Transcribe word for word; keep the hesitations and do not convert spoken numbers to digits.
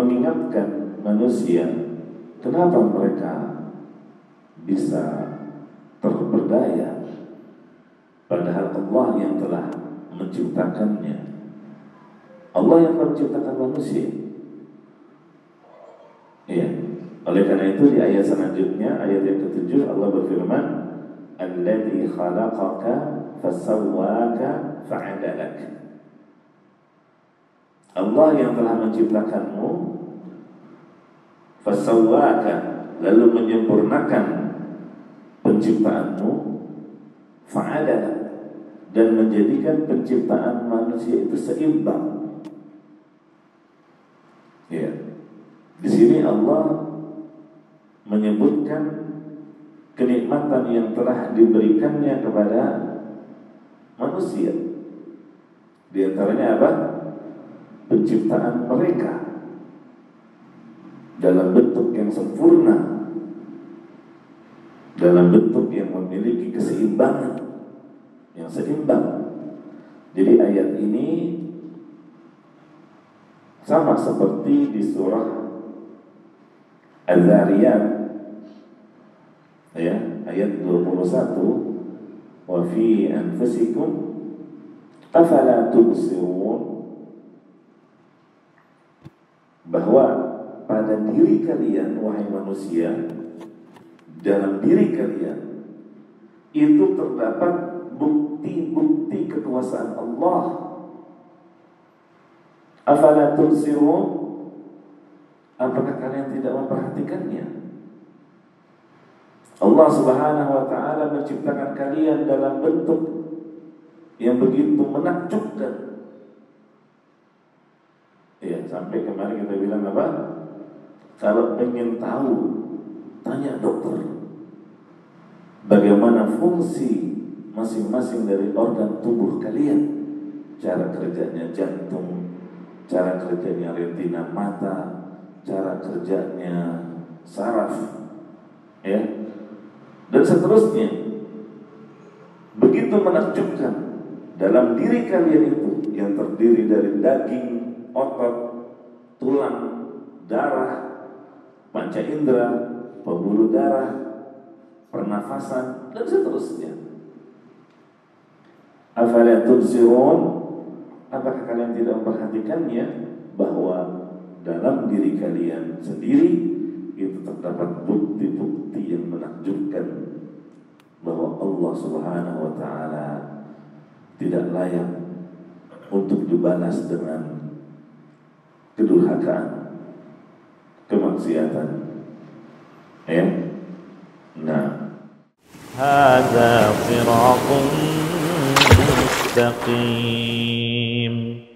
mengingatkan manusia kenapa mereka bisa terberdaya padahal Allah yang telah menciptakannya, Allah yang menciptakan manusia. Iya. Oleh karena itu di ayat selanjutnya, ayat yang ketujuh, Allah berfirman, "Alladzi khalaqaka fasawwaka fa'adalak." Allah yang telah menciptakanmu, fasawwaka, lalu menyempurnakan penciptaanmu, fa'adalak, dan menjadikan penciptaan manusia itu seimbang. Ya. Di sini Allah menyebutkan kenikmatan yang telah diberikannya kepada manusia. Di antaranya apa? Penciptaan mereka dalam bentuk yang sempurna, dalam bentuk yang memiliki keseimbangan, yang seimbang. Jadi ayat ini sama seperti di surah Az-Zariyat, ya, ayat dua puluh satu, wa fi anfusikum afala tubsirun, bahwa pada diri kalian wahai manusia, dalam diri kalian itu terdapat bukti-bukti kekuasaan Allah. Afala tubsirun, apakah kalian tidak memperhatikannya? Allah Subhanahu wa ta'ala menciptakan kalian dalam bentuk yang begitu menakjubkan. Ya, sampai kemarin kita bilang apa? Kalau pengen tahu, tanya dokter. Bagaimana fungsi masing-masing dari organ tubuh kalian? Cara kerjanya jantung, cara kerjanya retina mata, cara kerjanya saraf, ya, dan seterusnya. Begitu menakjubkan. Dalam diri kalian itu yang terdiri dari daging, otot, tulang, darah, panca indera, pembuluh darah, pernafasan, dan seterusnya. Afala tubsirun, apakah kalian tidak memperhatikannya bahwa dalam diri kalian sendiri itu terdapat bukti-bukti yang menakjubkan bahwa Allah Subhanahu wa ta'ala tidak layak untuk dibalas dengan kedurhakaan, kemaksiatan. Ya. Nah, hadza sirathun mustaqim.